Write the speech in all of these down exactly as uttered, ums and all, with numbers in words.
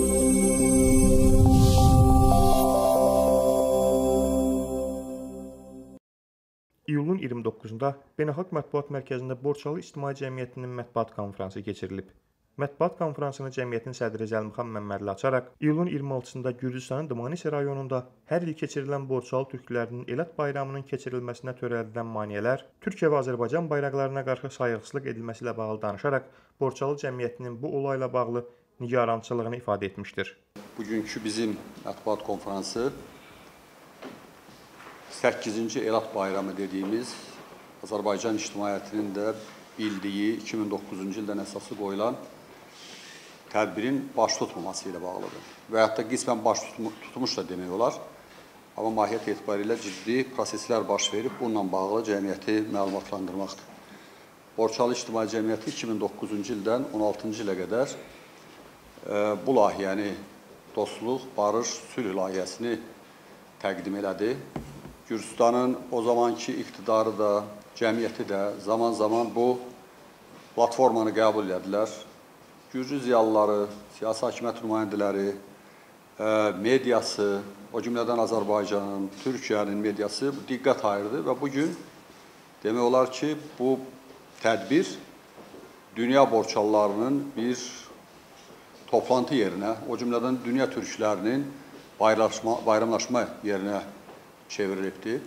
İyulun iyirmi doqquzunda Beynəlxalq Mətbuat Mərkəzində Borçalı İctimai Cəmiyyətinin mətbuat konfransı keçirilib. Mətbuat konfransını cəmiyyətin sədri Zəlmixan Məmmədli açaraq, iyulun iyirmi altısında Gürcüstanın Dmanisi rayonunda hər il keçirilən Borçalı türklərinin Elad bayramının keçirilməsinə törədilən maneələr, Türkiyə və Azərbaycan bayraqlarına qarşı sayğısızlıq edilməsi ilə bağlı danışaraq, Borçalı cəmiyyətinin bu olayla bağlı nigarançılığını ifadə etmişdir. Bugünkü bizim mətbuat konfransı səkkizinci Elad bayramı dediyimiz Azərbaycan ictimaiyyətinin də bildiyi iki min doqquzuncu ildən əsası qoyulan tədbirin baş tutmaması ilə bağlıdır. Və hətta qismən baş tutmuş da demək olar. Amma mahiyyət etibarilə ciddi proseslər baş verib, bununla bağlı cəmiyyəti məlumatlandırmaqdır. Borçalı İctimai Cəmiyyəti iki min doqquzuncu ildən on altıncı ilə qədər e, bu layihəni, dostluq, barış, sülh layihəsini təqdim elədi. Gürcüstanın o zamanki iqtidarı da, cəmiyyəti də zaman-zaman bu platformanı qəbul edilər. Gürcü ziyalıları, siyasi hakimiyyət nümayəndələri, e, mediası, o cümlədən Azərbaycanın, Türkiyənin mediası diqqət ayırdı və bugün demək olar ki, bu tədbir dünya borçalılarının bir toplantı yerinə, o cümlədən dünya türklərinin bayramlaşma, bayramlaşma yerinə çevrilibdir.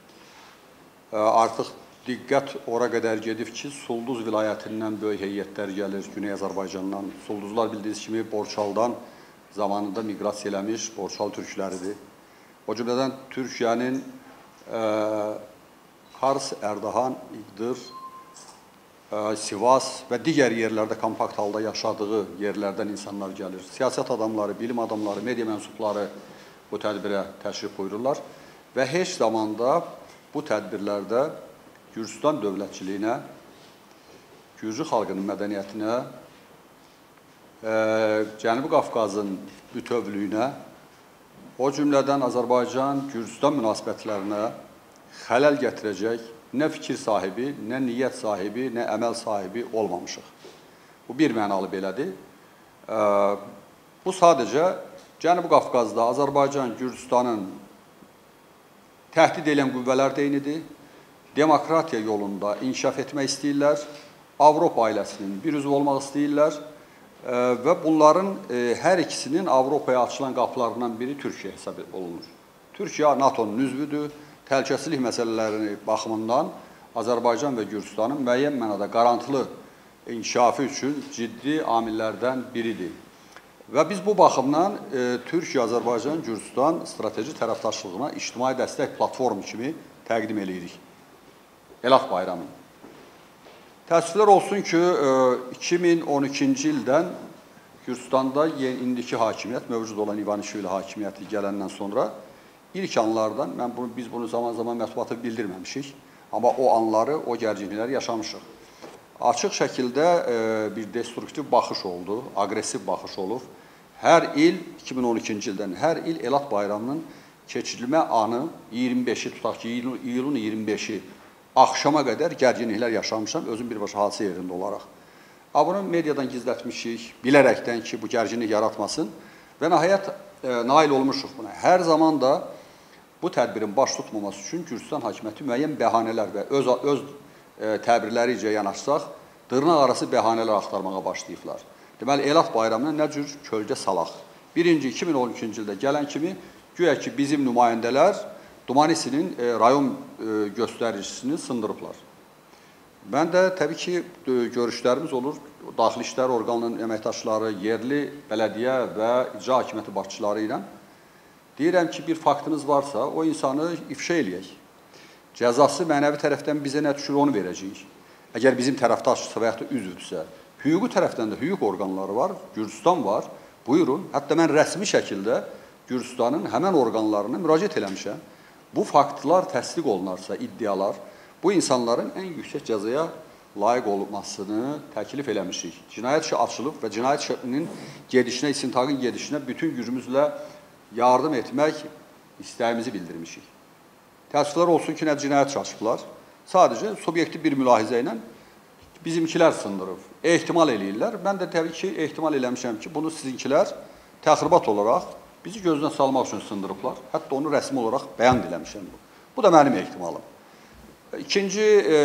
Artıq diqqət ora qədər gedib ki, Sulduz vilayətindən böyük heyətlər gəlir, Güney Azərbaycandan. Sulduzlar bildiyiniz kimi Borçalıdan zamanında miqrasiya eləmiş Borçalı türkləridir. O cümlədən Türkiyənin e, Kars, Ərdahan, İqdır, e, Sivas və digər yerlərdə kompakt halda yaşadığı yerlərdən insanlar gəlir. Siyasət adamları, bilim adamları, media mənsubları bu tədbirə təşrif buyururlar. Və heç zamanda bu tədbirlərdə Gürcüstan dövlətçiliyinə, Gürcü xalqının mədəniyyətinə, e, Cənubi Qafqazın bütövlüyünə, o cümlədən Azərbaycan-Gürcüstan münasibətlərinə xələl gətirəcək nə fikir sahibi, nə niyyət sahibi, nə əməl sahibi olmamışıq. Bu bir mənalı belədir. E, bu sadəcə Cənubi Qafqazda Azərbaycan-Gürcüstanın təhdid edən qüvvələr deyinidir, demokratiya yolunda inkişaf etmək istəyirlər, Avropa ailəsinin bir üzvü olmaq istəyirlər və bunların hər ikisinin Avropaya açılan qapılarından biri Türkiyə hesab olunur. Türkiyə NATO'nun üzvüdür, təhlükəsizlik məsələləri baxımından Azərbaycan və Gürcüstanın müəyyən mənada qarantılı inkişafı üçün ciddi amillərdən biridir. Və biz bu baxımdan e, Türkiyə, Azərbaycan, Gürcüstan strateji tərəfdaşlığına ictimai dəstək platformu kimi təqdim edirik. Elad bayramı. Təəssüflər olsun ki, e, iki min on ikinci ildən Gürcüstanda indiki hakimiyyət, mövcud olan İvanişvili hakimiyyəti gələndən sonra ilk anlardan, mən bunu, biz bunu zaman-zaman mətbuata bildirməmişik, amma o anları, o gərginlikləri yaşamışıq. Açıq şəkildə e, bir destruktiv baxış oldu, aqressiv baxış olub. Hər il, iki min on ikinci ildən hər il Elad bayramının keçirilmə anı iyirmi beşi, tutaq ki, iyulun iyirmi beşi axşama qədər gərginliklər yaşamışam, özüm birbaşa hadisə yerində olaraq. Bunu mediadan gizlətmişik, bilərəkdən ki, bu gərginlik yaratmasın və nəhayət e, nail olmuşuq buna. Hər zaman da bu tədbirin baş tutmaması üçün Gürcüstan hakimiyyəti müəyyən bəhanələr və öz, öz təbirləricə yanaşsaq, dırnaq arası bəhanələr axtarmağa başlayıblar. Deməli, Elad bayramına nə cür kölgə salaq? Birinci, iki min on ikinci ildə gələn kimi, güya ki, bizim nümayəndələr Dmanisinin e, rayon e, göstəricisini sındırıblar. Mən də təbii ki, görüşlərimiz olur, daxili işlər orqanının əməkdaşları, yerli bələdiyyə və icra hakimiyyəti başçıları ilə. Deyirəm ki, bir faktınız varsa, o insanı ifşa eləyək. Cəzası mənəvi tərəfdən bizə nə düşür, onu verəcəyik. Əgər bizim tərəfdaşdırsa və yaxud da üzvdürsə, hüquqi tərəfdən də hüquq orqanları var, Gürcüstan var, buyurun. Hətta mən rəsmi şəkildə Gürcüstanın həmən orqanlarına müraciət eləmişəm. Bu faktlar təsdiq olunarsa, iddialar, bu insanların ən yüksək cəzaya layiq olmasını təklif eləmişik. Cinayət işi açılıb və cinayət işinin gedişinə, istintaqın gedişinə bütün gücümüzlə yardım etmək istəyimizi bildirmişik. Təəssüflər olsun ki, nə cinayət açıblar. Sadəcə subyektiv bir mülahizə ilə bizimkilər sındırıb, ehtimal eləyirlər. Mən də təbii ki, ehtimal eləmişəm ki, bunu sizinkilər təxribat olaraq bizi gözdən salmaq üçün sındırıblar. Hətta onu rəsmi olaraq bəyan eləmişəm bu. Bu da mənim ehtimalım. İkinci, e,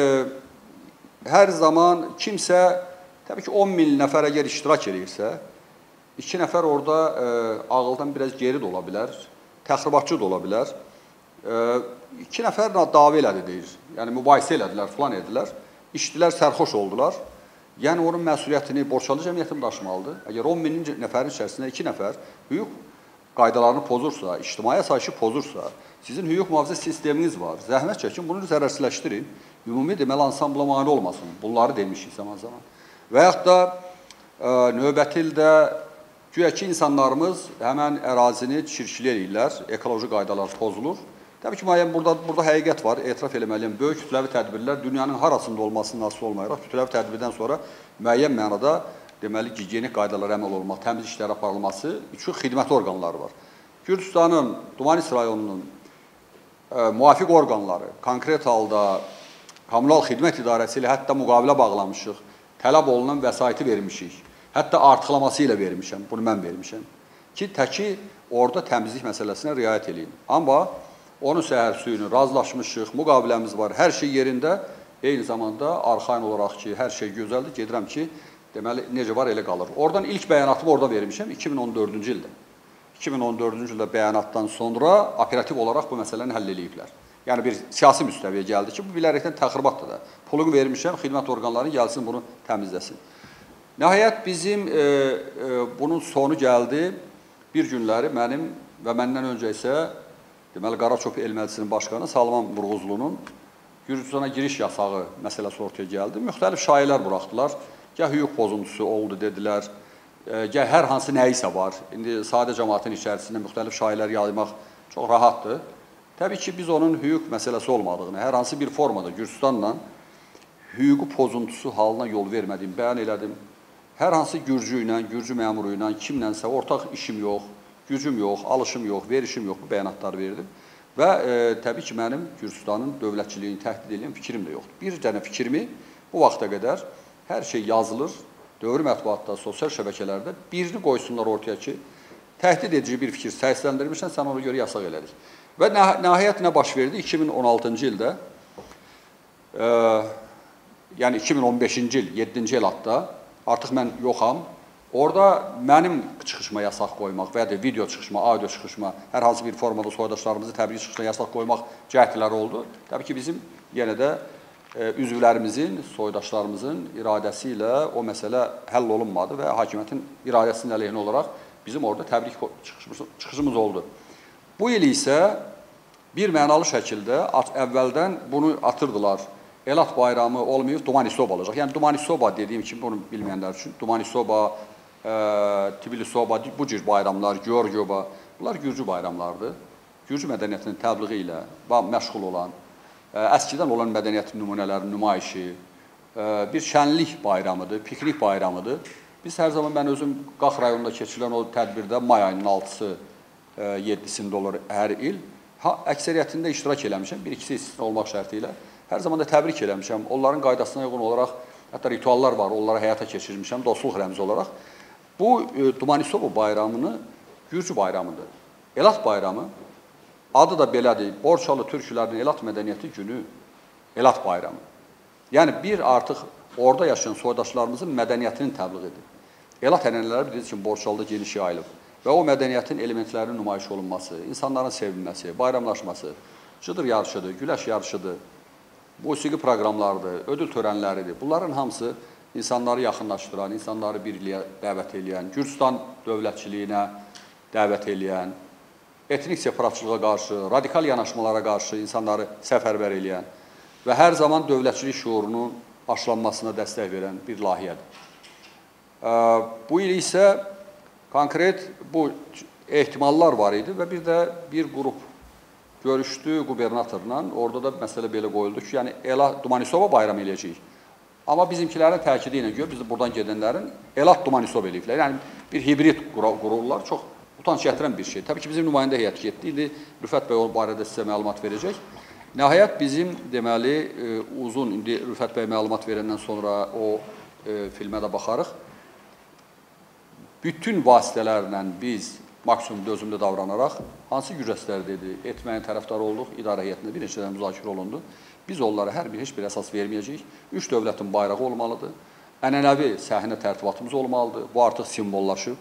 hər zaman kimsə, təbii ki, on min nəfər əgər iştirak edirsə, iki nəfər orada e, ağıldan biraz geri də ola bilər, təxribatçı da ola bilər. E, iki nəfər dava elədi deyir. Yəni, mübahisə elədilər, filan edilər. İşçilər sərxoş oldular. Yəni, onun məsuliyyətini borçalı cəmiyyətim daşımalıdır. Əgər on min nəfərin içərisində iki nəfər hüquq qaydalarını pozursa, ictimai asayişi pozursa, sizin hüquq mühafizə sisteminiz var. Zəhmət çəkin, bunu zərərsizləşdirin. Ümumi deməli, ansambla mane olmasın. Bunları demişik zaman zaman. Və yaxud da e, növbəti ildə güya ki, insanlarımız həmən ərazini çirkli eləyirlər, ekoloji qaydalar pozulur. Təbii ki, müəyyən burada, burada həqiqət var, etiraf eləməliyəm. Böyük kütləvi tədbirlər dünyanın harasında olmasının asılı olmayaraq, kütləvi tədbirdən sonra müəyyən mənada deməli, gigiyenik qaydalara əməl olmaq, təmiz işlər aparılması üçün xidmət orqanları var. Gürcüstanın, Dumanis rayonunun e, müvafiq orqanları, konkret halda Kommunal Xidmət İdarəsi ilə hətta müqavilə bağlamışıq, tələb olunan vəsaiti vermişik, hətta artıqlaması ilə vermişəm, bunu mən vermişəm ki, təki orada təmizlik məsələsinə riayət edin. Amma onun səhər suyunu razılaşmışıq, müqaviləmiz var, hər şey yerində, eyni zamanda arxain olaraq ki, hər şey gözəldir, gedirəm ki, deməli, necə var, elə qalır. Oradan ilk bəyanatımı orada vermişəm, iki min on dördüncü ildə. iki min on dördüncü ildə bəyanatdan sonra operativ olaraq bu məsələni həll eləyiblər. Yəni, bir siyasi müstəviyə gəldi ki, bu bilərəkdən təxribatdır da. Pulunu vermişəm, xidmət orqanları gəlsin, bunu təmizləsin. Nəhayət, bizim e, e, bunun sonu gəldi. Bir günləri mənim və məndən öncə isə deməli, Qaraçop Elməclisinin başqanı Salman Burğuzlunun Gürcüstana giriş yasağı məsələsi ortaya gəldi. Müxtəlif şayiələr buraxdılar. Gəh hüquq pozuntusu oldu, dedilər. Gəh hər hansı nəyisə var. İndi sadə cəmaatın içərisində müxtəlif şayiələr yaymaq çox rahatdır. Təbii ki, biz onun hüquq məsələsi olmadığını, hər hansı bir formada Gürcüstanla hüququ pozuntusu halına yol vermədiyimi bəyan elədim. Hər hansı Gürcü ilə, Gürcü məmuru ilə, kimlənsə ortaq işim yox, gücüm yox, alışım yox, verişim yox, bu bəyanatları verdim. Və e, təbii ki, mənim Gürcüstanın dövlətçiliyini təhdid edən fikrim də yoxdur. Bir dənə fikrimi bu vaxta qədər hər şey yazılır, dövri mətbuatda, sosial şəbəkələrdə birini qoysunlar ortaya ki, təhdid edici bir fikir səsləndirmişsən, sən ona görə yasaq elədik. Və nəhayət nə baş verdi? iki min on altıncı ildə, e, yəni iki min on beşinci il, yeddinci il hatta, artıq mən yoxam, orada mənim çıxışıma yasaq qoymaq və ya da video çıxışıma, audio çıxışıma, hər hansı bir formada soydaşlarımızı təbii çıxışına yasaq qoymaq cəhdləri oldu. Təbii ki, bizim yenə də e, üzvlərimizin, soydaşlarımızın iradəsi ilə o məsələ həll olunmadı və hakimiyyətin iradəsinin əleyhinə olaraq bizim orada təbrik çıxışımız, çıxışımız oldu. Bu il isə bir mənalı şəkildə əvvəldən bunu atırdılar. Elat bayramı olmayıb, Dumanisoba olacaq. Yəni, Dumanisoba dediyim kimi, bunu bilməyənlər üçün, Dumanisoba, e, Tbilisoba, bu cür bayramlar, Georgioba, bunlar Gürcü bayramlardır. Gürcü mədəniyyətinin təbliği ilə məşğul olan, e, əskidən olan mədəniyyətin nümunələrinin nümayişi, e, bir şənlik bayramıdır, piknik bayramıdır. Biz hər zaman, mən özüm Qax rayonunda keçirilən o tədbirdə may ayının altısı, yeddisində olur hər il. Ha, əksəriyyətində iştirak eləmişəm, bir-ikisi istisna olmaq şərti ilə. Hər zaman da təbrik eləmişəm. Onların qaydasına uyğun olaraq, hətta rituallar var, onları həyata keçirmişəm, dostluq rəmzi olaraq. Bu, e, Dumanisoba bayramını Gürcü bayramıdır. Elat bayramı, adı da belədir, Borçalı türkülərinin Elat mədəniyyəti günü Elat bayramı. Yəni, bir artıq orada yaşayan soydaşlarımızın mədəniyyətinin təbliğidir. Elat ənənələri bilirsiniz ki, Borçalıda geniş yayılıb. Və o mədəniyyətin elementlərinin nümayiş olunması, insanların sevilməsi, bayramlaşması, cıdır yarışıdır, güləş yarışıdır, musiqi proqramlarıdır, ödül törənləridir. Bunların hamısı insanları yaxınlaşdıran, insanları birliyə dəvət edən, Gürcüstan dövlətçiliyinə dəvət edən, etnik separatçılığa qarşı, radikal yanaşmalara qarşı insanları səfərbər edən və hər zaman dövlətçilik şuurunun aşılanmasına dəstək verən bir layihədir. Bu il isə konkret bu ehtimallar var idi və bir də bir qrup görüşdü qubernatorla. Orada da məsələ belə qoyuldu ki, yəni Elat Dumanisoba bayramı eləyəcəyik. Amma bizimkilərin təkidi ilə görə, biz buradan gedənlərin Elat Dumanisoba eləyiblər. Yəni bir hibrid qururlar, çox utanç gətirən bir şey. Təbii ki, bizim nümayəndə heyət getdi. İndi Rüfət bəy o barədə sizə məlumat verəcək. Nəhayət bizim deməli uzun, indi Rüfət bəy məlumat verəndən sonra o filmə də baxarıq. bütün vasitələrlə biz maksimum dözümlü davranaraq hansı gücəslər dedi, etməyin tərəfdarı olduq, idarə heyətində bir neçədən müzakirə olundu. Biz onlara hər bir heç bir əsas verməyəcəyik. Üç dövlətin bayrağı olmalıdır. Ənənəvi səhnə tərtibatımız olmalıdır. Bu artıq simvollaşıb.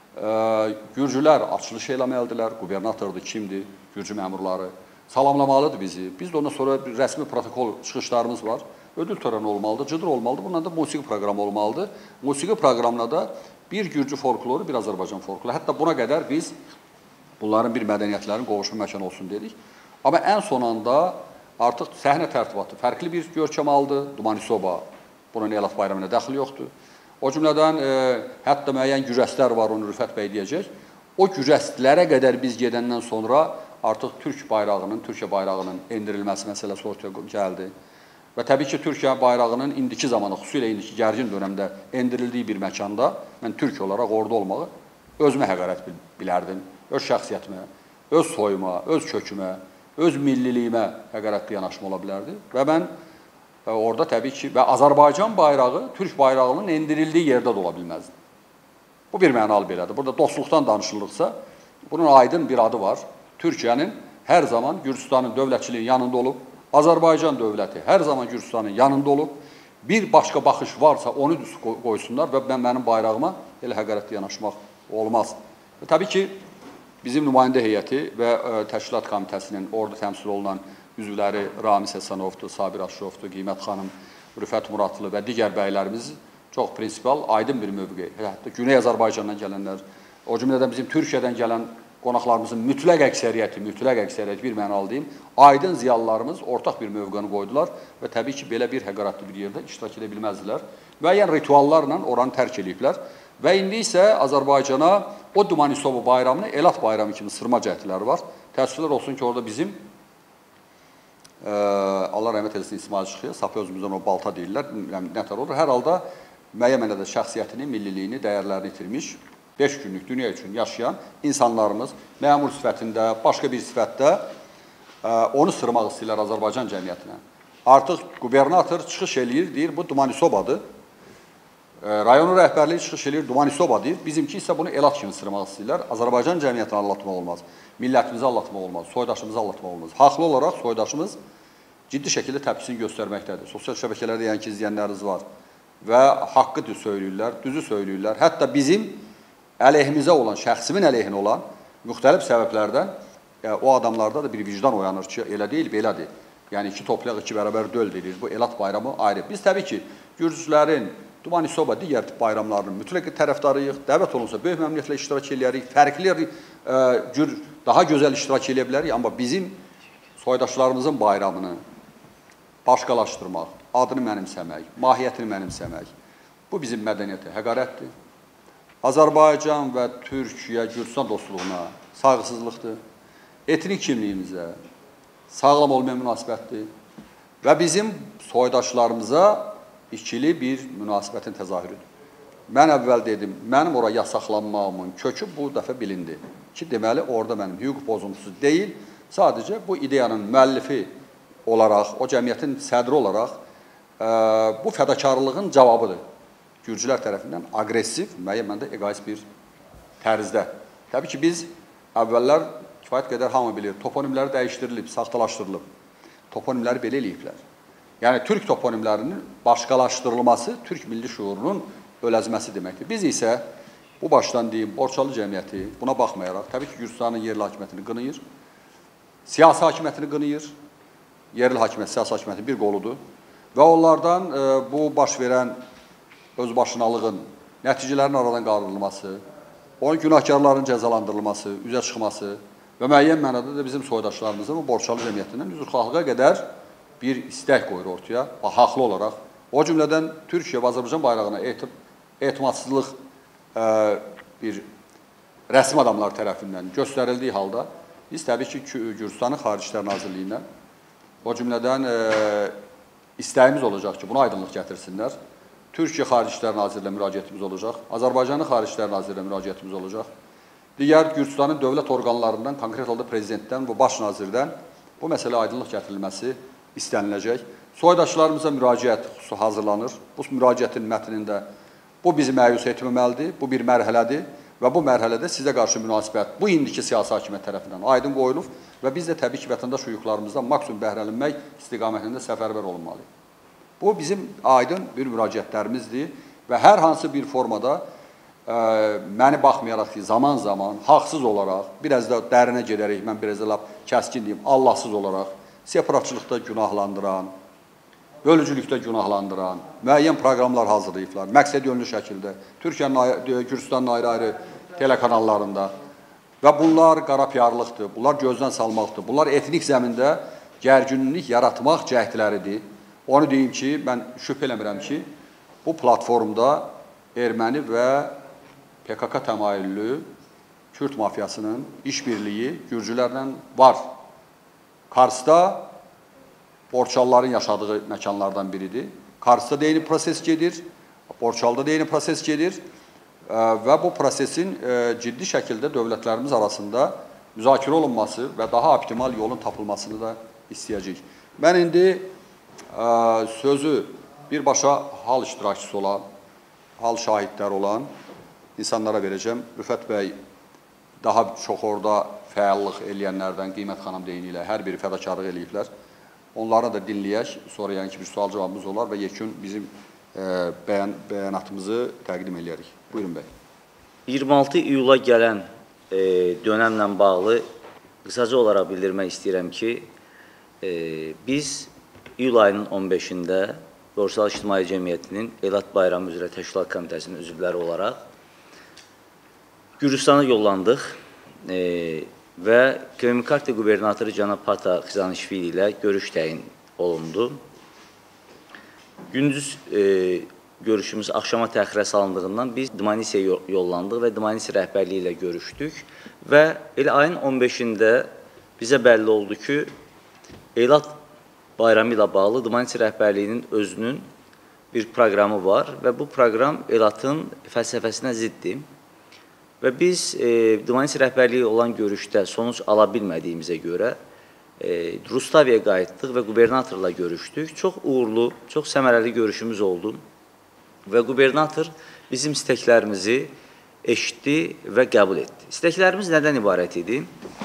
Gürcülər açılış eləməlidirlər. Qubernatordur, kimdir, Gürcü məmurları. Salamlamalıdır bizi. Biz də ondan sonra bir rəsmi protokol çıxışlarımız var. Ödül törəni olmalıdır, cıdır olmalıdır. Bundan da musiqi proqramı olmalıdır. Musiqi proqramına da bir Gürcü folkloru, bir Azərbaycan folkloru. Hətta buna qədər biz bunların bir mədəniyyətlərin qovuşma məkanı olsun dedik. Amma ən son anda artıq səhnə tərtibatı fərqli bir görkəm aldı. Dumanisoba, bunun Elat bayramına dəxli yoxdur. O cümlədən e, hətta müəyyən gücəstlər var, onu Rüfət bəy deyəcək. O gücəstlərə qədər biz gedəndən sonra artıq Türk bayrağının, Türkiyə bayrağının endirilməsi məsələsi ortaya gəldi. Və təbii ki, Türkiyə bayrağının indiki zamanı, xüsusilə indiki gərgin dönəmdə endirildiyi bir məkanda mən Türk olaraq orada olmağı özümə həqarət bilərdim. Öz şəxsiyyətimə, öz soyuma, öz kökümə, öz milliliyimə həqarətli yanaşma ola bilərdi. Və mən orada təbii ki, və Azərbaycan bayrağı Türk bayrağının endirildiyi yerdə də ola bilməzdi. Bu bir mənalı belədir. Burada dostluqdan danışıldıqsa, bunun aydın bir adı var. Türkiyənin hər zaman Gürcüstanın dövlətçiliyin yanında olub, Azərbaycan dövləti hər zaman Gürcüstanın yanında olub, bir başqa baxış varsa onu qoysunlar və mən mənim bayrağıma elə həqarətli yanaşmaq olmaz. Və təbii ki, bizim nümayəndə heyəti və ə, Təşkilat Komitəsinin orada təmsil olunan üzvləri Ramiz Həsənovdur, Sabir Aşrovdur, Qiymət xanım, Rüfət Muratlı və digər bəylərimiz çox prinsipal, aydın bir mövqe. Hətta Güney Azərbaycandan gələnlər, o cümlədən bizim Türkiyədən gələn qonaqlarımızın mütləq əksəriyyəti, mütləq əksəriyyəti bir mənalı deyim, aydın ziyalılarımız ortaq bir mövqəni qoydular və təbii ki, belə bir həqarətli bir yerdə iştirak edə bilməzdilər. Müəyyən rituallarla oranı tərk ediblər və indi isə Azərbaycana o Dumanisoba bayramını Elat bayramı kimi sırma cəhətləri var. Təəssüflər olsun ki, orada bizim ə, Allah rəhmət eləsin İsmail Çıxıya, Sapı özümüzdən o balta deyirlər, nətər olur. Hər halda müəyyən mənada şəxsiyyətini, milliliyini, dəyərlərini itirmiş, beş günlük dünya üçün yaşayan insanlarımız məmur sifətində, başqa bir sifətdə ə, onu sırmaq istəyirlər Azərbaycan cəmiyyətinə. Artıq qubernator çıxış eləyir, deyir, bu Dumanisobadır. Ə, rayonu rəhbərliyi çıxış eləyir, Dumanisoba deyir. Bizimki isə bunu Elat kimi sırmaq istəyirlər. Azərbaycan cəmiyyətini anlatmaq olmaz, millətimizi anlatmaq olmaz, soydaşımızı anlatmaq olmaz. Haqlı olaraq soydaşımız ciddi şəkildə təpkisini göstərməkdədir. Sosial şəbəkələrdə yəni ki, izləyənləriniz var və haqqı söyləyirlər, düzü söyləyirlər. Hətta bizim əleyhimizə olan, şəxsimin əleyhinə olan müxtəlif səbəblərdən e, o adamlarda da bir vicdan oyanır ki, elə deyil, belədir. Yəni, iki toplaq, iki bərabər döl deyilir. Bu Elat bayramı ayrı. Biz təbii ki, Gürcülərin, Dumanisoba, digər tip bayramlarının mütləq tərəfdarıyıq. Dəvət olunsa, böyük məmnuniyyətlə iştirak eləyərik. Fərqli, e, cür, daha gözəl iştirak eləyə bilərik. Amma bizim soydaşlarımızın bayramını başqalaşdırmaq, adını mənimsəmək, mahiyyətini mənimsəmək, bu bizim mədəniyyətə həqarətdir. Azərbaycan və Türkiyə, Gürcüstan dostluğuna sayğısızlıqdır, etnik kimliyimizə sağlam olmayan münasibətdir və bizim soydaşlarımıza ikili bir münasibətin təzahürüdür. Mən əvvəl dedim, mənim ora yasaqlanmağımın kökü bu dəfə bilindi ki, deməli, orada mənim hüquq pozuntusu deyil, sadəcə bu ideyanın müəllifi olaraq, o cəmiyyətin sədri olaraq ə, bu fədakarlığın cavabıdır. Gürcülər tərəfindən aqressiv, müəyyən məndə egoist bir tərzdə. Təbii ki, biz əvvəllər kifayət qədər hamı bilir, toponimləri dəyişdirilib, saxtalaşdırılıb. Toponimləri belə eləyiblər. Yəni, türk toponimlərinin başqalaşdırılması türk milli şuurunun öləzməsi deməkdir. Biz isə bu başdan deyim, Borçalı cəmiyyəti buna baxmayaraq, təbii ki, Gürcüstanın yerli hakimiyyətini qınayır, siyasi hakimiyyətini qınayır, yerli hakimiyyət, siyasi hakimiyyətin bir qoludur və onlardan e, bu baş verən özbaşınalığın nəticələrinin aradan qaldırılması, onun günahkarların cəzalandırılması, üzə çıxması və müəyyən mənada da bizim soydaşlarımızın bu Borçalı cəmiyyətindən üzrxahlığa qədər bir istək qoyur ortaya, haqlı olaraq. O cümlədən Türkiyə və Azərbaycan bayrağına etim, etimadsızlıq e, bir rəsmi adamlar tərəfindən göstərildiyi halda biz təbii ki, Gürcüstanın Xarici İşlər Nazirliyindən o cümlədən e, istəyimiz olacaq ki, buna aydınlıq gətirsinlər. Türkiyə Xarici İşlər Nazirliyinə müraciətimiz olacaq, Azərbaycanın Xarici İşlər Nazirliyinə müraciətimiz olacaq. Digər Gürcüstanın dövlət orqanlarından, konkret halda prezidentdən və baş nazirdən bu məsələ aydınlıq gətirilməsi istəniləcək. Soydaşlarımıza müraciət xüsusi hazırlanır. Bu müraciətin mətnində bu Bu bizi məyus etməməlidir, bu bir mərhələdir və bu mərhələdə sizə qarşı münasibət bu indiki siyasi hakimiyyət tərəfindən aydın qoyulub və biz də təbii ki, vətəndaş hüquqlarımızdan maksimum bəhrələnmək istiqamətində səfərbər olunmalıyıq. Bu bizim aydın bir müraciətlərimizdir və hər hansı bir formada ə, məni baxmayaraq ki, zaman-zaman, haqsız olaraq, biraz da dərinə gedərək, mən biraz da lap kəskin deyim, Allahsız olaraq, separatçılıqda günahlandıran, bölücülükdə günahlandıran, müəyyən proqramlar hazırlayıblar, məqsəd yönlü şəkildə, Türkiyənin, Gürcüstanın ayrı-ayrı telekanallarında və bunlar qara piyarlıqdır, bunlar gözdən salmaqdır, bunlar etnik zəmində gərginlik yaratmaq cəhdləridir. Onu deyim ki, mən şübhə eləmirəm ki, bu platformda erməni və P K K təmayüllü Kürt mafiyasının işbirliyi Gürcülərlə var. Karsda Borçalıların yaşadığı məkanlardan biridir. Karsda da eyni proses gedir, Borçalıda da eyni proses gedir və bu prosesin ciddi şəkildə dövlətlərimiz arasında müzakirə olunması və daha optimal yolun tapılmasını da istəyəcəyik. Mən indi sözü birbaşa hal iştirakçısı olan, hal şahidləri olan insanlara verəcəm. Rüfət bəy daha çox orada fəallıq eləyənlərdən, Qiymət xanım deyinilə, hər biri fədakarlıq eləyiblər. Onları da dinləyək, sonra yəni ki, bir sual cavabımız olar və yekun bizim e, bəyan, bəyanatımızı təqdim edərik. Buyurun bəy. iyirmi altı iyula gələn e, dönəmlə bağlı qısaca olaraq bildirmək istəyirəm ki, e, biz iyul ayının on beşində Borçalı İctimai Cəmiyyətinin Elat Bayramı üzrə Təşkilat Komitəsinin üzvləri olaraq Gürcüstana yollandıq e, və Köyümkartı qubernatoru cənab Pata Xizanişvili ilə görüş təyin olundu. Gündüz e, görüşümüz axşama təxirə salındığından biz Dmanisiyə yollandıq və Dmanisi rəhbərliyi ilə görüşdük və elə ayın on beşində bizə bəlli oldu ki, Elat bayramı ilə bağlı Dmanisi rəhbərliyinin özünün bir proqramı var və bu proqram Elatın fəlsəfəsinə ziddir. Və biz e, Dmanisi rəhbərliyi olan görüşdə sonuç ala bilmədiyimizə görə e, Rustaviyaya qayıtdıq və qubernatorla görüşdük. Çox uğurlu, çox səmərəli görüşümüz oldu və qubernator bizim istəklərimizi eşitdi və qəbul etdi. İstəklərimiz nədən ibarət idi?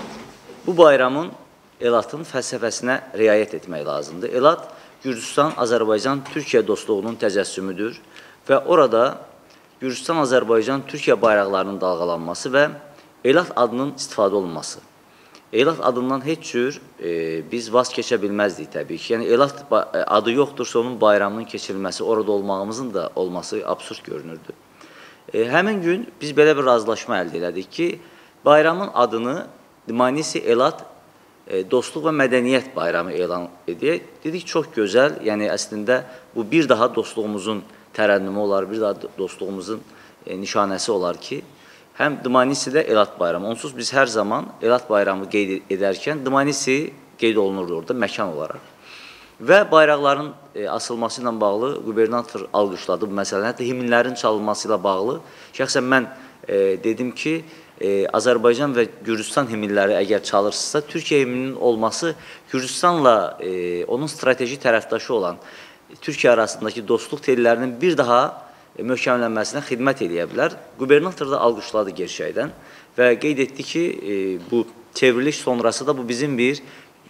Bu bayramın Elatın fəlsəfəsinə riayət etmək lazımdır. Elat, Gürcüstan, Azərbaycan, Türkiyə dostluğunun təcəssümüdür və orada Gürcüstan, Azərbaycan, Türkiyə bayraqlarının dalğalanması və Elat adının istifadə olunması. Elat adından heç cür e, biz vaz keçə bilməzdik təbii ki. Yəni, Elat adı yoxdursa onun bayramının keçirilməsi, orada olmağımızın da olması absurd görünürdü. E, həmin gün biz belə bir razılaşma əldə elədik ki, bayramın adını Dmanisi Elat e, Dostluq və Mədəniyyət Bayramı elan edək. Dedik, çox gözəl, yəni əslində bu bir daha dostluğumuzun tərənnümü olar, bir daha dostluğumuzun e, nişanəsi olar ki, həm Dmanisidə Elat bayramı. Onsuz biz hər zaman Elat bayramı qeyd edərkən Dmanisi qeyd olunurdu orada məkan olaraq. Və bayraqların e, asılması ilə bağlı qubernator alqışladı bu məsələni. Hətta himnlərin çalınması ilə bağlı. Şəxsən mən e, dedim ki, e, Azərbaycan və Gürcüstan himnləri əgər çalırsınızsa, Türkiyə himninin olması Gürcüstanla e, onun strateji tərəfdaşı olan Türkiyə arasındakı dostluq tellərinin bir daha möhkəmlənməsinə xidmət edə bilər. Qubernator da alqışladı gerçəkdən və qeyd etdi ki, bu çevriliş sonrası da bu bizim bir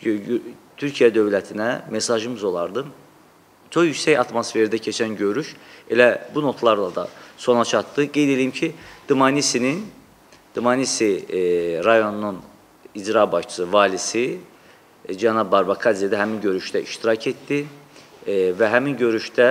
Türkiyə dövlətinə mesajımız olardı. Çox yüksək atmosferdə keçən görüş elə bu notlarla da sona çatdı. Qeyd edeyim ki, Dmanisinin, Dmanisi rayonunun icra başçısı, valisi cənab Barbakadze də həmin görüşdə iştirak etdi. E, və həmin görüşdə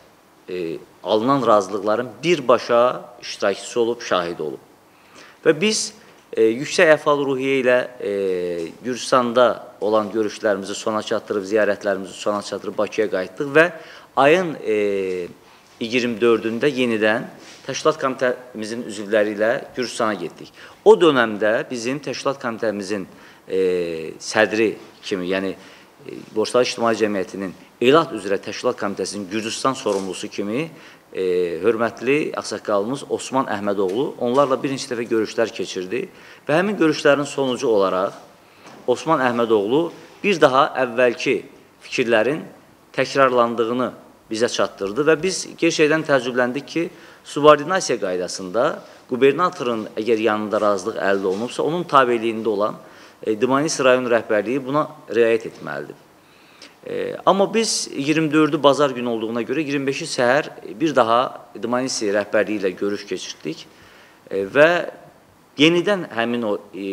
e, alınan razılıqların birbaşa iştirakçısı olub, şahid olub. Və biz e, yüksək əfal ruhiyyə ilə e, Gürcüstanda olan görüşlərimizi sona çatdırıb, ziyarətlərimizi sona çatdırıb Bakıya qayıtdıq və ayın e, iyirmi dördündə yenidən Təşkilat Komitəmizin üzvləri ilə Gürcüstana getdik. O dönəmdə bizim Təşkilat Komitəmizin e, sədri kimi, yəni e, Borçalı İctimai Cəmiyyətinin Elat üzrə Təşkilat Komitəsinin Gürcüstan sorumlusu kimi e, hörmətli ağsaqqalımız Osman Əhmədoğlu onlarla bir neçə dəfə görüşlər keçirdi və həmin görüşlərin sonucu olaraq Osman Əhmədoğlu bir daha əvvəlki fikirlərin təkrarlandığını bizə çatdırdı və biz gerçəkdən təəccübləndik ki, Subordinasiya qaydasında qubernatorun əgər yanında razılıq əldə olunubsa, onun tabeliyində olan e, Dmanisi rayon rəhbərliyi buna riayət etməlidir. E, amma biz iyirmi dördü bazar günü olduğuna görə iyirmi beşi səhər bir daha Dmanisi rəhbərliyi ilə görüş keçirdik e, və yenidən həmin o e,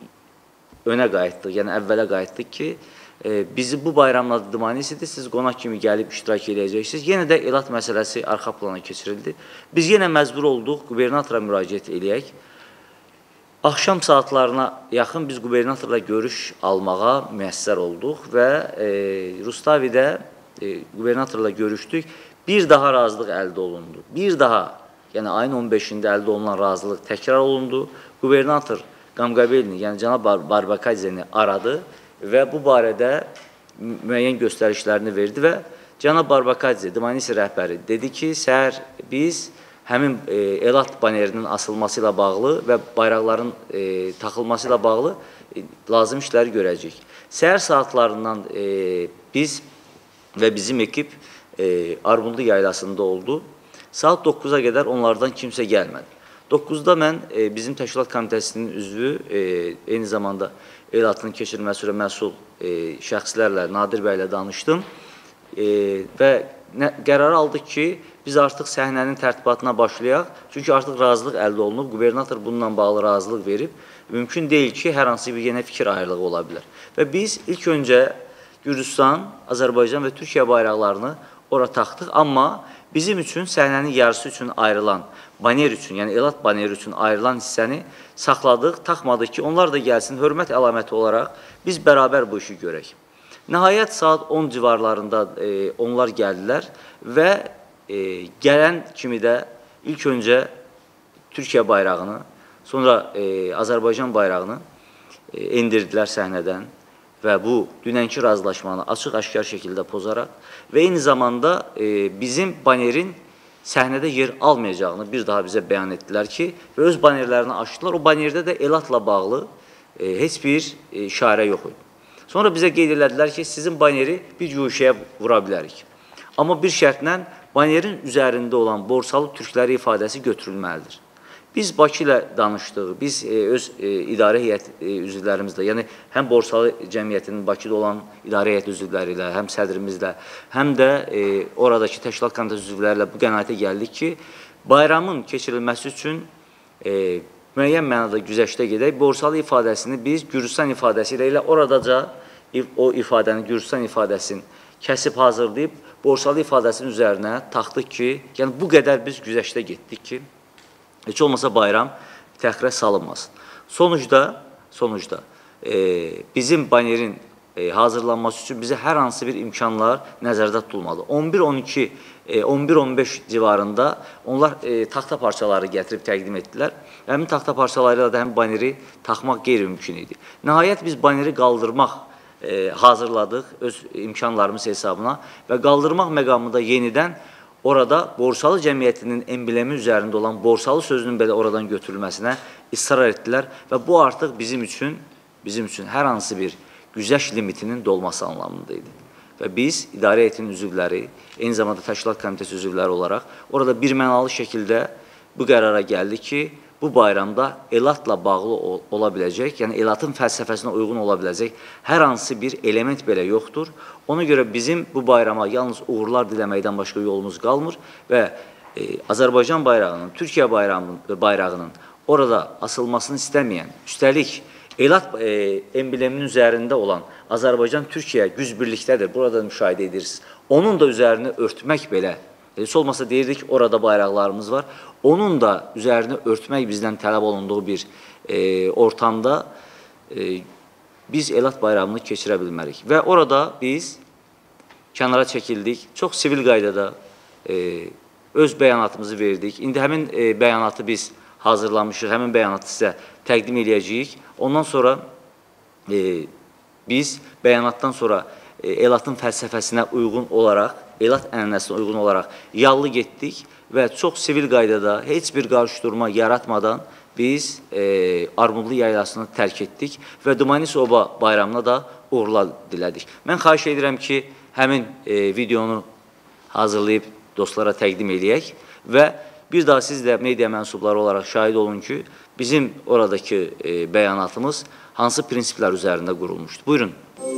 önə qayıtdıq, yəni əvvələ qayıtdıq ki, e, bizi bu bayramla Dmanisidir, siz qonaq kimi gəlib iştirak edəcəksiniz. Yenə də elat məsələsi arxa plana keçirildi. Biz yenə məcbur olduq, qubernatora müraciət eləyək. Axşam saatlarına yaxın biz qubernatorla görüş almağa müəssər olduq və e, Rustavidə e, qubernatorla görüşdük. Bir daha razılıq əldə olundu. Bir daha, yəni ayın on beşində əldə olunan razılıq təkrar olundu. Qubernator Qamqabelini, yəni cənab Barbakadzeni aradı və bu barədə müəyyən göstərişlərini verdi və cənab Barbakadze, Dmanisi rəhbəri dedi ki, səhər biz həmin e, elat banerinin asılması ilə bağlı və bayraqların e, taxılması ilə bağlı e, lazım işləri görəcəyik. Səhər saatlarından e, biz və bizim ekip e, Armudlu yaylasında oldu. Saat dokkuza qədər onlardan kimsə gəlmədi. doqquzda mən e, bizim təşkilat komitəsinin üzvü, e, eyni zamanda elatın keçirilməsi və məsul e, şəxslərlə, Nadir bəylə danışdım e, və nə, qərar aldıq ki, biz artıq səhnənin tərtibatına başlayaq. Çünki artıq razılıq əldə olunub, qubernator bununla bağlı razılıq verib. Mümkün deyil ki, hər hansı bir yenə fikir ayrılığı ola bilər. Və biz ilk öncə Gürcüstan, Azərbaycan və Türkiyə bayraqlarını ora taxdıq. Amma bizim üçün səhnənin yarısı üçün ayrılan, baner üçün, yəni elat baneri üçün ayrılan hissəni saxladıq, taxmadıq ki, onlar da gəlsin, hörmət əlaməti olaraq biz bərabər bu işi görək. Nəhayət, saat on civarlarında e, onlar gəldilər və E, gələn kimi də ilk öncə Türkiyə bayrağını, sonra e, Azərbaycan bayrağını e, endirdilər səhnədən və bu dünənki razılaşmanı açıq-aşkar şəkildə pozaraq və eyni zamanda e, bizim banerin səhnədə yer almayacağını bir daha bizə bəyan etdilər ki, və öz banerlərini açdılar. O banerdə də elatla bağlı e, heç bir e, işarə yox idi. Sonra bizə qeyd elədilər ki, sizin baneri bir güşəyə vura bilərik. Amma bir şərtlə banerin üzərində olan borsalı türkləri ifadəsi götürülməlidir. Biz Bakı ilə danışdıq, biz e, öz e, idarə heyət e, üzvlərimizlə, yəni həm borsalı cəmiyyətinin Bakıda olan idarə heyət üzvləri ilə, həm sədrimizlə, həm də e, oradakı təşkilat komitəsi üzvləri ilə bu qənaətə gəldik ki, bayramın keçirilməsi üçün e, müəyyən mənada güzəştə gedək, borsalı ifadəsini biz Gürcüstan ifadəsi ilə, ilə oradaca o ifadəni, Gürcüstan ifadəsini kəsib hazırlayıb, borsalı ifadəsinin üzərinə taxdıq ki, yəni bu qədər biz güzəştə getdik ki, heç olmasa bayram təxirə salınmasın. Sonucda, sonucda e, bizim banerin e, hazırlanması üçün bizə hər hansı bir imkanlar nəzərdə tutulmalı. on bir on iki, on bir on beş civarında onlar e, taxta parçaları gətirib təqdim etdilər. Həmin taxta parçalarıyla da həm baneri taxmaq qeyri-mümkün idi. Nəhayət biz baneri qaldırmaq E, hazırladıq öz imkanlarımız hesabına və qaldırmaq məqamında yenidən orada borsalı cəmiyyətinin emblemi üzərində olan borsalı sözünün belə oradan götürülməsinə israr etdilər və bu artıq bizim üçün, bizim üçün hər hansı bir güzəşt limitinin dolması anlamında idi. Və biz idarə heyətinin üzvləri, eyni zamanda təşkilat komitəsi üzvləri olaraq orada birmənalı şəkildə bu qərara gəldi ki, bu bayramda elatla bağlı ola biləcək, yəni elatın fəlsəfəsinə uyğun ola biləcək hər hansı bir element belə yoxdur. Ona görə bizim bu bayrama yalnız uğurlar diləməkdən başqa yolumuz qalmır və e, Azərbaycan bayrağının, Türkiyə bayrağının, bayrağının orada asılmasını istəməyən, üstəlik elat e, embleminin üzərində olan Azərbaycan-Türkiyə güc birlikdədir, burada müşahidə edirsiniz. Onun da üzərini örtmək belə, heç olmasa deyirdik, orada bayraqlarımız var. Onun da üzərini örtmək bizdən tələb olunduğu bir e, ortamda e, biz elat bayramını keçirə bilmərik. Və orada biz kənara çəkildik, çox sivil qaydada e, öz bəyanatımızı verdik. İndi həmin e, bəyanatı biz hazırlamışıq, həmin bəyanatı sizə təqdim edəcəyik. Ondan sonra e, biz bəyanatdan sonra e, elatın fəlsəfəsinə uyğun olaraq, elat ənənəsinə uyğun olaraq yallı getdik və çox sivil qaydada heç bir qarşıdurma yaratmadan biz e, Armudlu yaylasını tərk etdik və Dmanisi Oba bayramına da uğurlar dilədik. Mən xahiş edirəm ki, həmin e, videonu hazırlayıb dostlara təqdim eləyək və Bir daha siz də media mənsubları olaraq şahid olun ki, bizim oradakı e, bəyanatımız hansı prinsiplər üzərində qurulmuşdur. Buyurun.